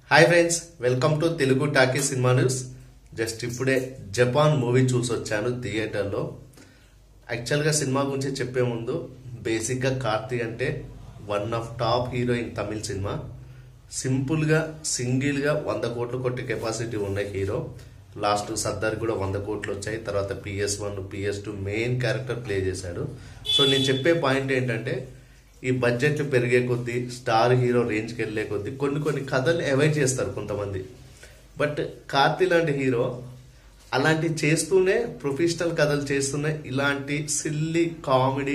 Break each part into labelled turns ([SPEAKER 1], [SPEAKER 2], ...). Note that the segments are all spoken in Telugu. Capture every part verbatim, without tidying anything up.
[SPEAKER 1] Hi friends, welcome to Telugu talkie cinema news. Just ఇప్పుడే జపాన్ మూవీ చూసి వచ్చాను థియేటర్లో. యాక్చువల్గా సినిమా గురించి చెప్పే ముందు బేసిక్గా కార్తీ అంటే one of top hero in Tamil cinema. సింపుల్గా సింగిల్గా వంద కోట్లు కొట్టే కెపాసిటీ ఉన్న హీరో. లాస్ట్ సర్దార్ కూడా వంద కోట్లు వచ్చాయి. తర్వాత PS one PS two main character play చేశాడు. సో నేను చెప్పే పాయింట్ ఏంటంటే, ఈ బడ్జెట్లు పెరిగే కొద్దీ, స్టార్ హీరో రేంజ్కి వెళ్ళే కొద్దీ కొన్ని కొన్ని కథలు అవాయిడ్ చేస్తారు కొంతమంది. బట్ కార్తీ లాంటి హీరో అలాంటి చేస్తూనే ప్రొఫెషనల్ కథలు చేస్తూనే ఇలాంటి సిల్లీ కామెడీ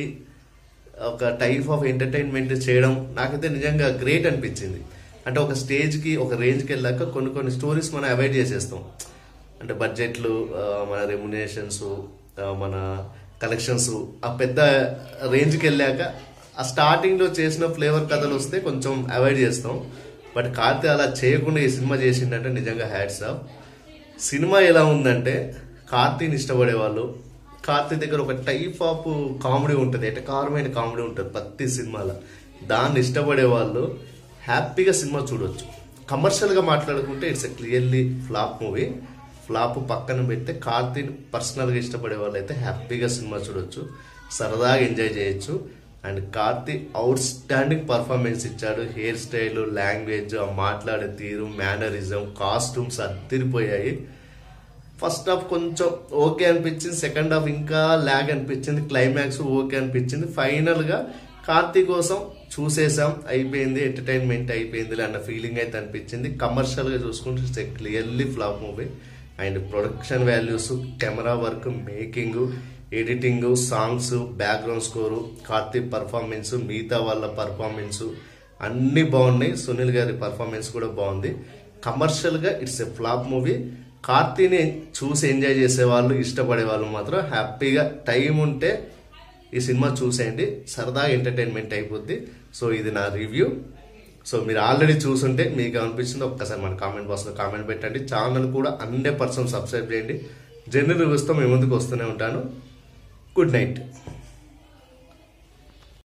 [SPEAKER 1] ఒక టైప్ ఆఫ్ ఎంటర్టైన్మెంట్ చేయడం నాకైతే నిజంగా గ్రేట్ అనిపించింది. అంటే ఒక స్టేజ్కి ఒక రేంజ్కి వెళ్ళాక కొన్ని కొన్ని స్టోరీస్ మనం అవాయిడ్ చేసేస్తాం. అంటే బడ్జెట్లు, మన రెమ్యునేషన్స్, మన కలెక్షన్స్ ఆ పెద్ద రేంజ్కి వెళ్ళాక ఆ స్టార్టింగ్లో చేసిన ఫ్లేవర్ కథలు వస్తే కొంచెం అవాయిడ్ చేస్తాం. బట్ కార్తీ అలా చేయకుండా ఈ సినిమా చేసిందంటే నిజంగా హ్యాట్స్ ఆఫ్. సినిమా ఎలా ఉందంటే, కార్తీని ఇష్టపడే వాళ్ళు, కార్తీ దగ్గర ఒక టైప్ ఆఫ్ కామెడీ ఉంటుంది, ఎటకారమైన కామెడీ ఉంటుంది ప్రతి సినిమాలో. దాన్ని ఇష్టపడే వాళ్ళు హ్యాపీగా సినిమా చూడొచ్చు. కమర్షియల్గా మాట్లాడుకుంటే it's a clearly flop movie. Flop పక్కన పెడితే కార్తీని పర్సనల్గా ఇష్టపడే వాళ్ళు అయితే హ్యాపీగా సినిమా చూడొచ్చు, సరదాగా ఎంజాయ్ చేయొచ్చు. And Karthi outstanding performance ఇచ్చాడు. హెయిర్ స్టైల్, లాంగ్వేజ్, ఆ మాట్లాడే తీరు, మేనరిజం, కాస్ట్యూమ్స్ అద్దరిపోయాయి. ఫస్ట్ హాఫ్ కొంచెం ఓకే అనిపించింది, సెకండ్ హాఫ్ ఇంకా ల్యాగ్ అనిపించింది, క్లైమాక్స్ ఓకే అనిపించింది. ఫైనల్గా కార్తీ కోసం చూసేసాం, అయిపోయింది, ఎంటర్టైన్మెంట్ అయిపోయింది అన్న ఫీలింగ్ అయితే అనిపించింది. కమర్షియల్గా చూసుకుంటే it's clearly flop movie. And production values, camera work, making, editing, songs, background score, Karthi performance, మిగతా వాళ్ళ పర్ఫార్మెన్స్ అన్నీ బాగున్నాయి. సునీల్ గారి పర్ఫార్మెన్స్ కూడా బాగుంది. కమర్షియల్గా ఇట్స్ ఎ ఫ్లాప్ మూవీ. కార్తీని చూసి ఎంజాయ్ చేసే వాళ్ళు, ఇష్టపడే వాళ్ళు మాత్రం హ్యాపీగా టైం ఉంటే ఈ సినిమా చూసేయండి, సరదాగా ఎంటర్టైన్మెంట్ అయిపోద్ది. సో ఇది నా రివ్యూ. సో మీరు ఆల్రెడీ చూసుంటే మీకు అనిపించింది ఒక్కసారి మన కామెంట్ బాక్స్లో కామెంట్ పెట్టండి. ఛానల్ కూడా హండ్రెడ్ పర్సెంట్ సబ్స్క్రైబ్ చేయండి. జనరల్ రివ్యూస్తో మీ ముందుకు వస్తూనే ఉంటాను. Good night.